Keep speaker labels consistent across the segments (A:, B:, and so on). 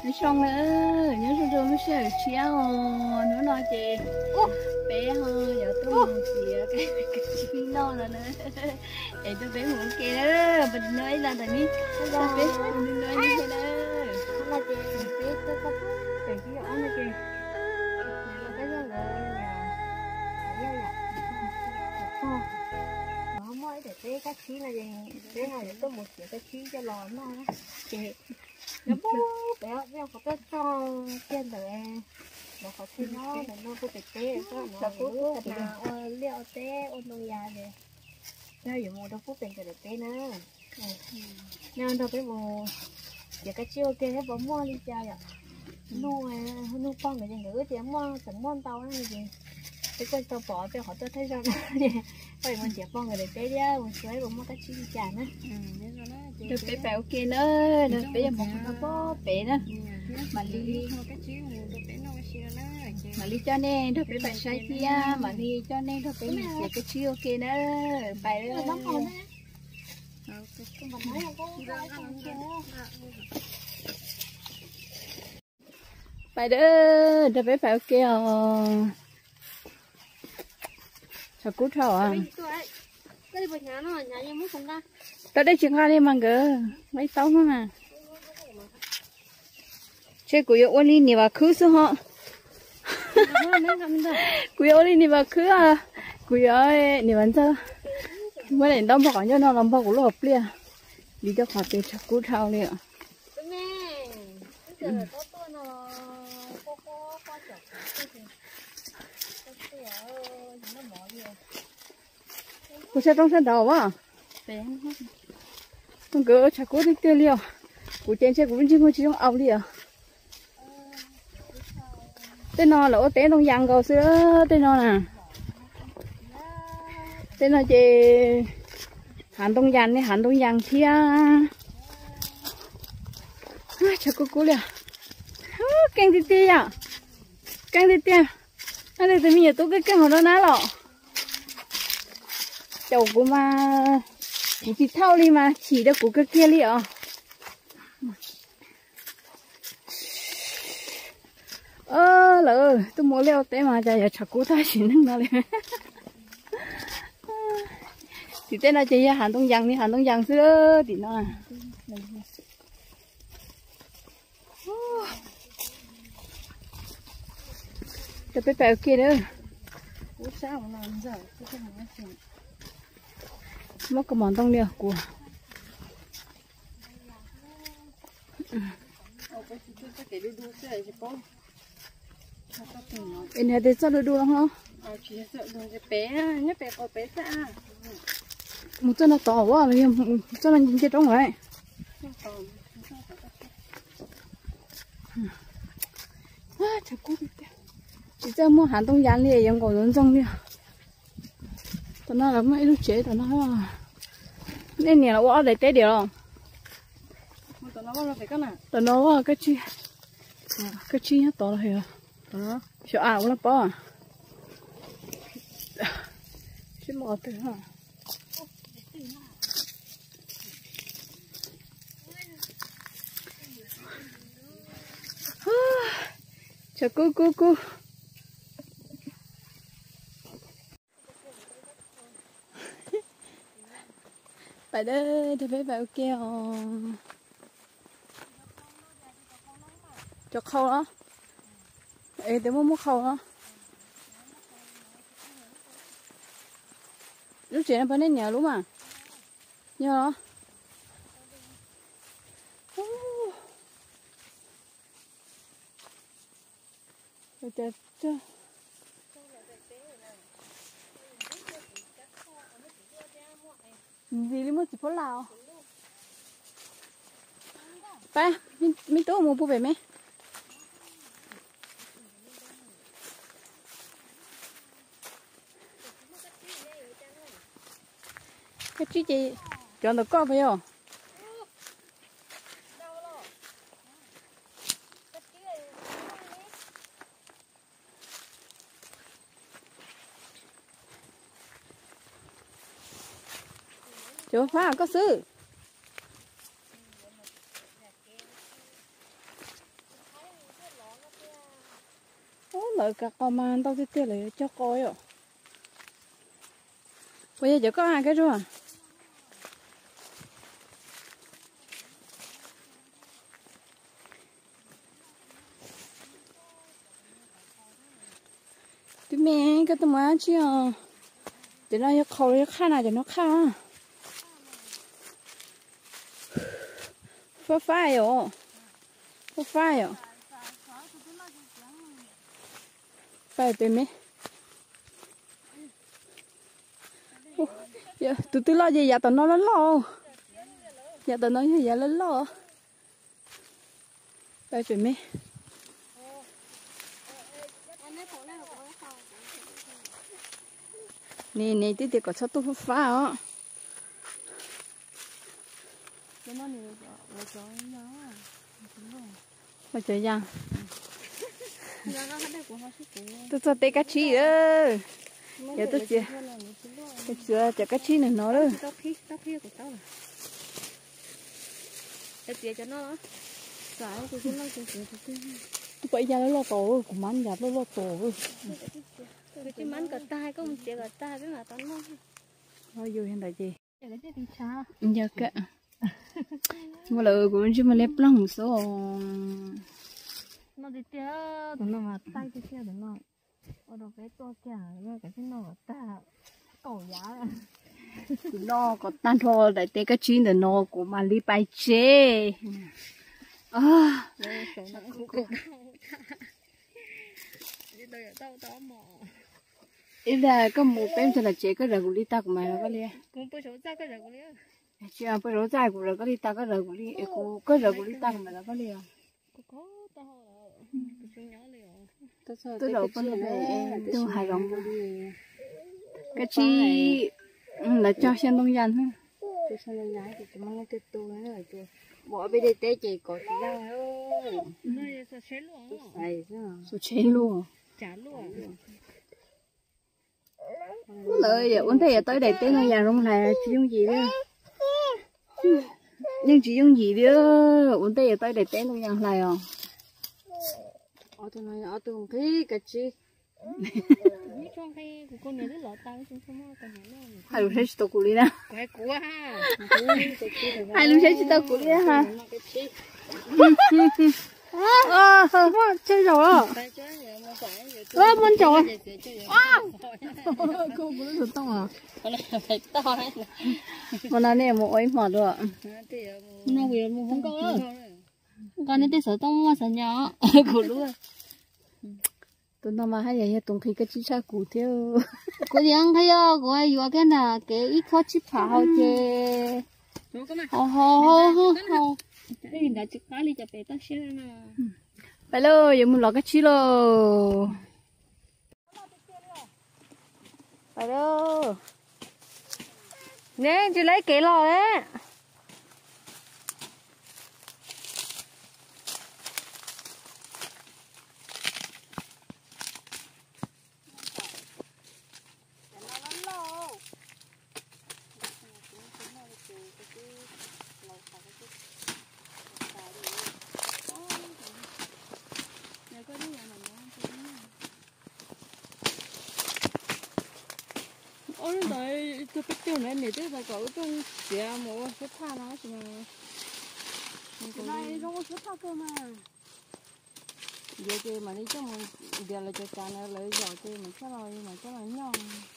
A: nó xong nữa nhớ xong rồi mới sẽ chéo nó nói chị bé hơn giờ tôi muốn gì cái chi nó là nữa để tôi bé muốn kia đó mình nói là tại vì tôi bé mình nói như thế đó
B: là chị bé tôi có cái gì đó là chị là cái đó là nhà mà không nói để bé cái chi là gì bé nào để tôi một cái chi cho lò nó chị nó bố bé bé có cái con trên đời nó có chi nó để nó có cái té nó nó cái nào liệu té ôn nông già này sao giờ mua đâu có tiền cái té nữa nên đâu cái mua giờ cái chiêu kia nó bỏ mua đi chơi à nuôi nuôi con người nữa thì mua tận mua tàu nó gì cái tàu bỏ cho họ tôi thấy rằng vậy mình chỉ con người để té ra mình chơi cũng mua cái chi chả nữa
A: được bé bé ok nữa được bé một nó có bé nữa mà đi cho nên được bé bài sai kia mà đi cho nên được bé mình cái chiêu ok nữa bài đó bài đó được bé phải ok sao cút thầu à
B: cái bột nhà nó nhà như muốn không ra
A: tới đây chuyện hai đi mà cơ mấy tao không à chơi của yêu đi nè và cứ số họ của yêu đi nè và cứ à của yêu nè vẫn sao mới đến đâu mà có nhau nó làm bao của lốp liền đi cho họ tiền sao cút thầu liền cô sẽ trong sân đầu à con gỡ chả cố đi tiêu liều của trên xe của bên trên con chỉ trong áo liều tên nó là tên đông giang cầu xưa tên nó nè tên nó chị hàn đông giang thia chả cố liều canh đi tia à canh đi tia anh đây thì mình tôi cái hồ đó ná lọ chậu của mà chỉ thao đi mà chỉ được của cái kia đi ạ lỡ tôi muốn leo té mà giờ chả cố ta chỉ năng nào liền thì tên là chị Hàn Đông Giang xưa thì nó cho bé bé kia nữa sao mà làm giờ mất cái món tông liều của bên này thì sao được đua không?
B: chỉ sợ đường cái bé nhất bé có bé xa
A: một chân nó to quá rồi chân nó nhìn chết trong vậy chả cố chỉ cho mua Hàn Đông Giang liền dùng cổ lớn trong đi tao nói là mấy lúc chế tao nói nên nhà là quá để té điều
B: tao nói là phải cái nào
A: tao nói cái chi hết to rồi đó chỗ ảo lắm bỏ chứ mò từ hả chào cô phải đây thì phải vào kia cho khâu đó ê để mua khâu đó lúc chuyện em phải đến nhà đúng mà nhớ đó chết gì đi mua chỉ phố lào ba mình tối mua về mấy cái chị chọn được có phải không chỗ phá có sư lợi cả con mà tao tiếp tiếp lại cho coi rồi bây giờ chỉ có hai cái rồi tụi mẹ cái tụi má chứ để nó khâu nó khá nào cho nó khá phá phai rồi phá phai rồi phai tụi mẹ giờ tụi lo gì giờ tụi nó lớn lo giờ tụi nó giờ lớn lo phai tụi mẹ nè nè tí tí có cho tôi phá á mà chơi giang tôi cho té cá chi ơ giờ tôi chơi tôi chơi cho cá chi này nó đó
B: tóc kia của tao để tiền cho nó phải tôi cũng nói chuyện
A: bây giờ nó lo tổ của mình giờ nó lo tổ
B: cái mắn cả tai có một chuyện cả tai với mà tao nói
A: thôi vô hiện tại gì
B: cái gì thì cha
A: giờ cả mà lời của chúng mình lép lăng một số
B: nó đi theo nó mà tay đi theo nó ở đâu cái to kia rồi cái nó ta cổ giá
A: nó có tan thôi để té cá chi để nó của mà đi bay chê à ý là có một bên cho là chế cái rau củ ta của mày là cái gì
B: cũng bữa số ra cái rau củ liêu
A: chưa bữa rau dài của rau củ ta cái rau củ li cái rau củ ta của mày là cái gì
B: có tao tôi nhớ liền
A: tôi đâu có này tôi hài lòng cái chi là cho xem đông dân ha
B: tôi xem lên lái thì chúng nó tiếp tục nữa rồi chị bỏ bên đây té chị có gì đâu nó sẽ chế luôn
A: sai số chế luôn
B: trả luôn
A: lời giờ uống thấy tới đây tới nơi nhà rong là chỉ dùng gì đó nhưng chỉ dùng gì đó uống thấy tới đây tới nơi nhà này à
B: ở tôi nói ở tôi không thấy cái chi trong cái của con này rất là tao chúng không có nhớ
A: hai lúc thấy tôi cùi nè
B: cái của ha
A: hai lúc thấy tôi cùi nè ha
B: chơi rồi muốn chơi
A: cô muốn được tông à mà nó này một ấy mà được
B: nó quyền một không có con này sợ tông mà sợ nhỏ của luôn
A: tôi nói mà hay là tụng khi cái chi cha cụ theo
B: cô đi ăn thấy cô ấy vừa cái nào cái ít khó chip phao chứ ho cái gì đã chụp cái đi chụp bé tao xíu nè
A: phải lo giờ muốn lọt cái chi lo
B: phải đâu nè chị lấy cái lò đấy ôi đấy tôi biết tiêu này này tôi phải có trong nhà mua sữa tha nó chứ mà cái này không có sữa tha cơ mà
A: giờ thì mà đi cho mình giờ là cho cha nó lấy giỏi thì mình cho nó nhon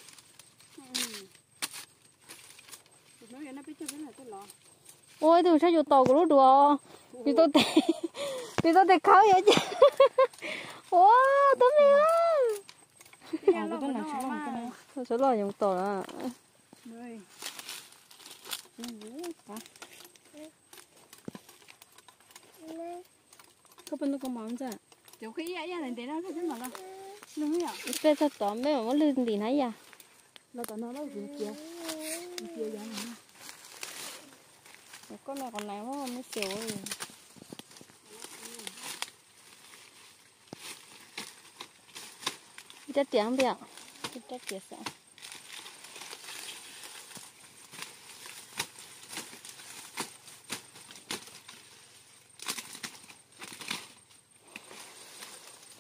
B: ôi tôi sao vô tàu của nó đùa vì tôi để khó vậy chứ ô tôi mẹ tôi sẽ lo dùng tàu à
A: có bên nó có món gì nhiều khi vậy này để nó thế mà lo đúng không ạ
B: cái sao tao mấy mà lên thì nãy giờ
A: nó tao nó gì kia vậy
B: con này còn này mới xỉu rồi chắc tiếng bẹo chắc tiếng sao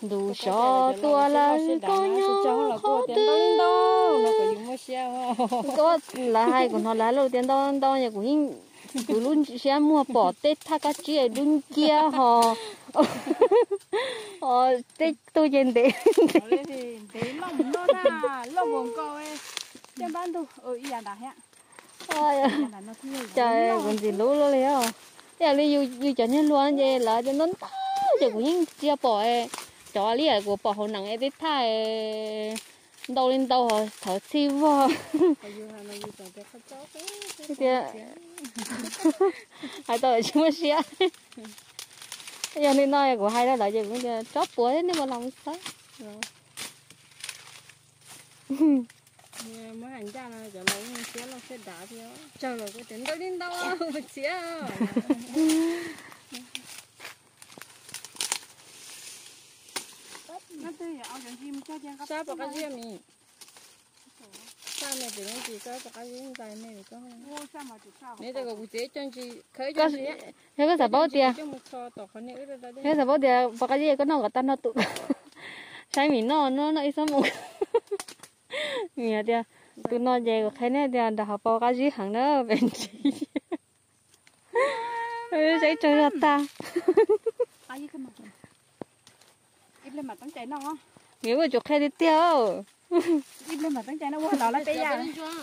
A: đủ số tua là có nhau khó tư có là hai của nó là lâu tiền đâu đâu nhà của những cứ luôn sẽ mua bỏ tết tha cá chi ở luôn kia họ tết tôi trên đấy
B: thì để lòng nó na lòng vòng coi trên ban tu ở ý đã hả
A: trời còn gì lú lú liền giờ đi yêu cho nhân luôn vậy là cho nó cho của những chia bỏ cho lý của bỏ hậu nặng tết tha đâu lên đâu họ thở siêu vô hai tôi chúng mới xé giờ nên nói của hai đó là giờ cũng chóp búa nếu mà lòng sao
B: mới hành ra là giờ lâu mình xé là xé đá thì chờ rồi cái tiền đâu lên đâu mình xé nó tươi ở trong chim cho chàng
C: sao bạc cái gì mi sao mẹ tự nhiên chỉ sao bạc cái gì dài mẹ được không nếu tôi có cụ thể chân chỉ khởi chân gì
A: thế có sao bao tiền thế sao bao tiền bạc cái gì có nó ta nó tụ sai mình nó ít một mình à tụi nó về cái này thì đã học bao cái gì hàng đó bên chị sẽ chơi ra ta
B: ai cái mặt im lên mặtตั้งใจน้อง
A: nếu mà chụp hay đi tiêu
B: im lên mặtตั้งใจน้องnó là bây giờ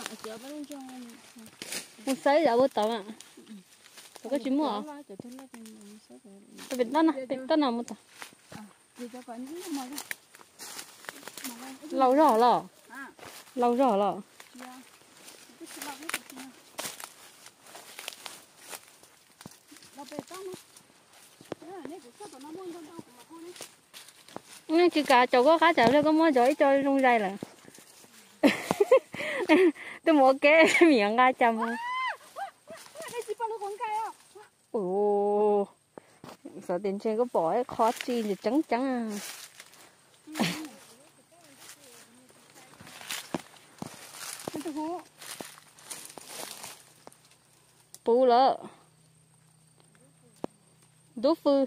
A: một sấy đã bớt tao à có chuyện mua tôi biết đó nào mua tao lâu rồi lo lâu rồi lo nhưng chỉ cả chỗ có cá chợ đây có mua giỏi cho trong dây là tôi mua cái miệng cá chầm ồ sợ tiền trên có bỏ cái khó chi thì trắng trắng à bù lợ đố phư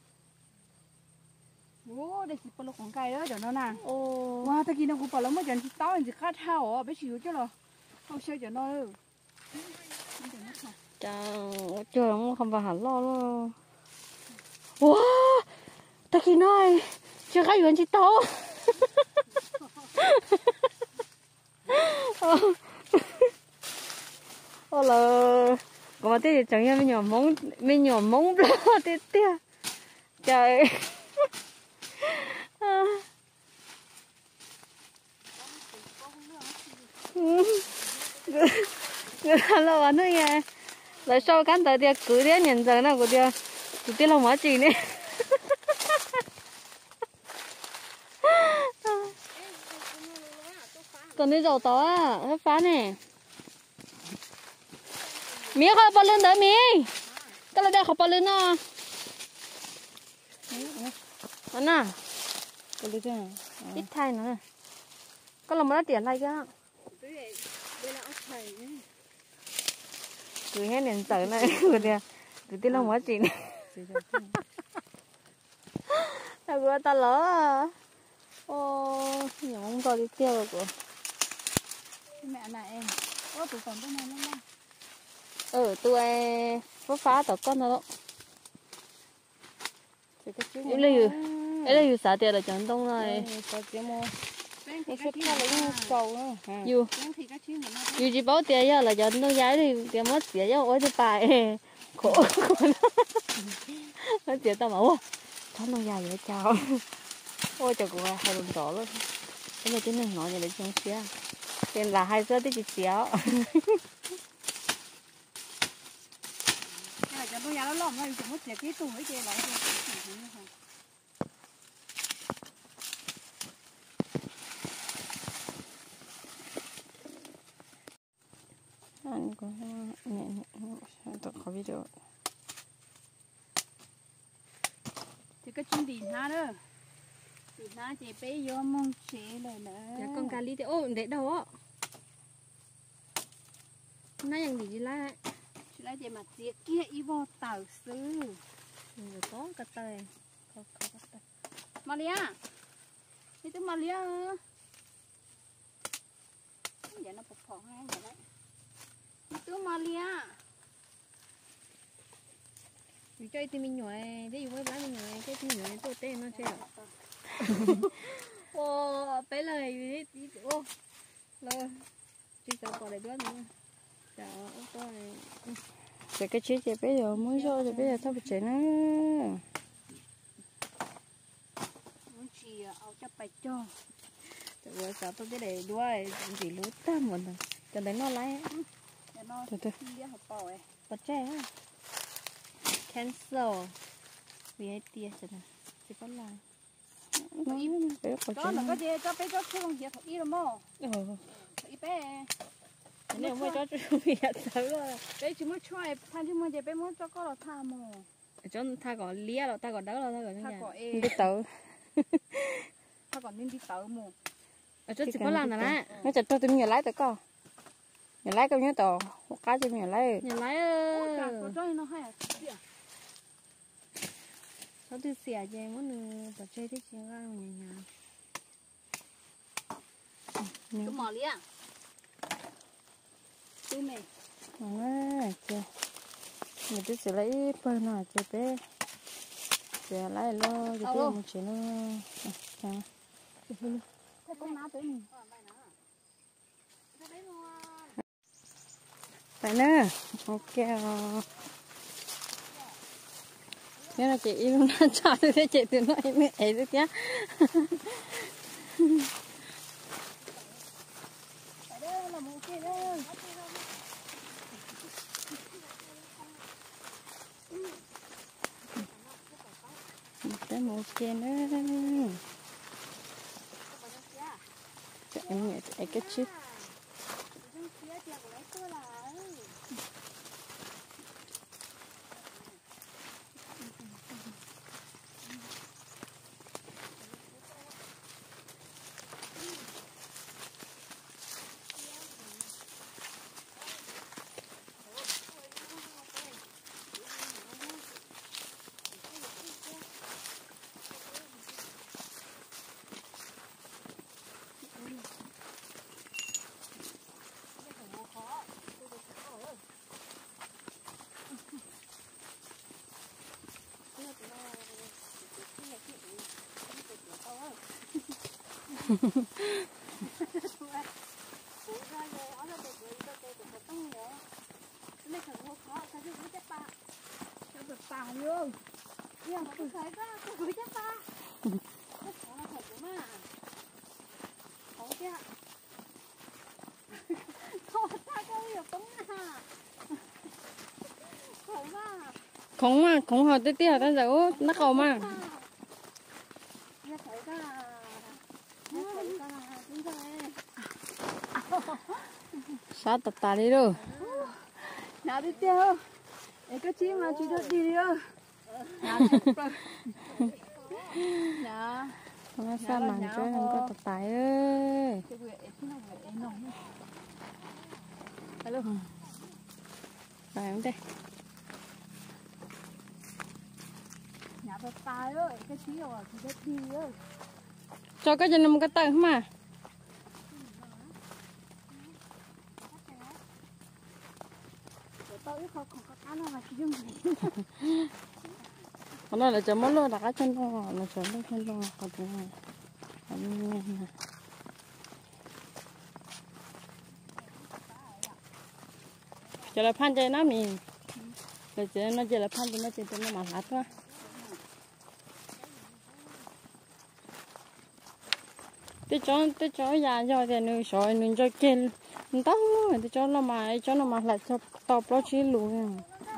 B: ô đây chỉ bỏ lô con cây đó cho nó nè wow ta kia nó cũng bỏ lô mới cho nó to thì khát thao à bé chịu chứ lo không chơi cho nó
A: chẳng chơi không phải hẳn lo luôn wow ta kia nói chưa khai chuyện chỉ to là còn mà thế chẳng như mình nhỏ mông lo thế tia trời người ta lo ăn thôi nghe lại sau cán tới tia cứ thế nhận giờ nào của tia tụi tia lòng quá gì nè còn đi dầu tỏ à hết phá nè miếng không bao lên đấy mi cái là đây không bao lên à anh à
C: cái gì thế
A: ít thay nữa có làm mất tiền này chứ cứ nghe điện tử này của tia cứ tia lòng quá gì nè ta vừa ta lỡ ô nhỏ không cho đi tiêu rồi của
B: mẹ này em ô tụi còn cái này
A: nó tụi phá phá tao con nó đấy là dù xả tiền là chẳng đông này dù chỉ bảo tiền giờ là chẳng nó giá thì tiền mất tiền giờ ôi thì bài khổ nó tiền tao bảo cháu nó dài vậy chào ôi trời của hai đồng giỏ luôn cái này cái này nói như để trong xía tên là hai giờ thì chỉ xéo
B: cho tôi nhà nó lỏng rồi chỉ mất tiền cái tủ ấy kia lại
A: anh có nè tôi có video
B: thì cái chuyện gì ha đó thì na chị bé vô mong chế rồi nữa
A: dạ con cà ly thì ô để đâu á nóยังgì lại
B: chị lại chị mà tiệc kia y vô tàu sư
A: rồi có cái tay có cái tay
C: Maria đi tới Maria vậy nó phò ngay vậy đấy đi tới Maria vì chơi thì mình nhồi thế với bán mình nhồi cái thì mình nhồi tôi tên nó chơi ô bé lời đi ô rồi chỉ sợ còn lại đứa nữa chào ô tô này cái chiếc chị bây giờ muốn cho chị bây giờ tao phải chạy nó muốn chị ao cho bài cho rồi sao tôi cái này đuôi chỉ lúa tam một lần cho đến nó lấy nó từ đi học bò ấy bật trẻ cancel vì ai tia cho nên chỉ có lại đó là cái gì cho bé cho không hiểu thật ý đâu mò ý bé nếu mà cho chú bị sợ rồi bé chỉ muốn try thay chỉ muốn để bé muốn cho có là tha mò cho tha còn lia rồi ta còn đỡ rồi ta còn đi tự ta còn nên đi tự mò ở chỗ chỉ có làm là nó chặt cho tôi nhà lái tự co nhà lái câu nhớ tàu cá cho nhà lái nó hay à nó từ xẻ về muốn bỏ chơi thích chuyện ra nhà tôi mò lia tôi mày chơi mình cứ sẽ lấy phân nào chơi bé sẽ lấy lo cho tôi một chuyện nó chả con ná tới mình phải nữa ok thế là chị yêu nó cho tôi thế chị từ nó em ấy được nhá phải đây là một cái đó cái một cái nữa cho em nhẹ cái chip không hỏi tới tia ta giấu nó cầu mà sao tập tà đi đâu nào đi tiêu cái chi mà chị được đi đâu nào nó sao mà chơi không có tập tải ơi alo phải không đây nhà tập tải ơi cái chi rồi chị được đi ơi cho cái chân một cái tay không mà nó nói là chấm món luôn đặt chân to là chấm lên chân to còn thế này chờ là phan chơi nó mình rồi chờ nó chờ là phan cho nó chơi nó mà hạt quá tôi cho già cho thì nuôi sỏi nuôi cho kia tao tôi cho nó mà lại cho tao bao chí luôn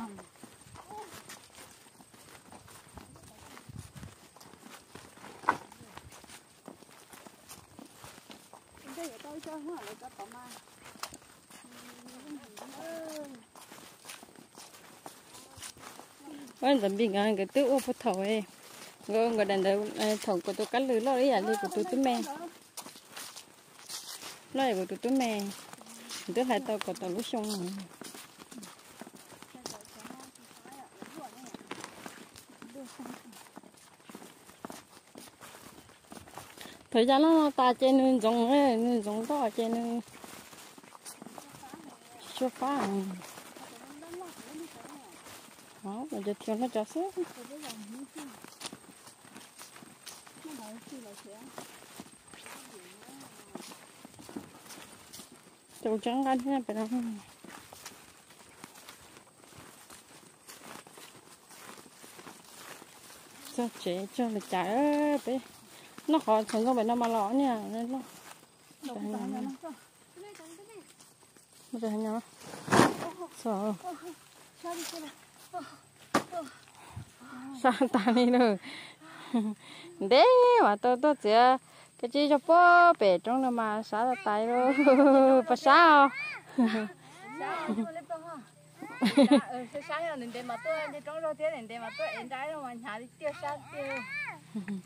C: quan trọng bình an cái tiêu phụ thầu ấy người đàn đầu thầu của tôi cắt lưới lo đấy à lưới của tôi mẹ lo của tôi mẹ tôi hai tao của tôi lúc xong thời gian nó ta trên nên giống to trên nên chưa phá đó mà giờ thiếu nó cho xếp trâu trắng ăn thế phải không cho chế cho là chả bé nó khó thành công phải nó mà lỏ nha nên nó bây giờ nhau sợ sao ta đi nữa đấy mà tôi chỉ cái gì cho bố bể trong nó mà sao là tay rồi phải sao
A: sáng giờ nên để mà tôi đi trong rồi thế nên để mà tôi em trái rồi mà nhà đi tiêu sát tiêu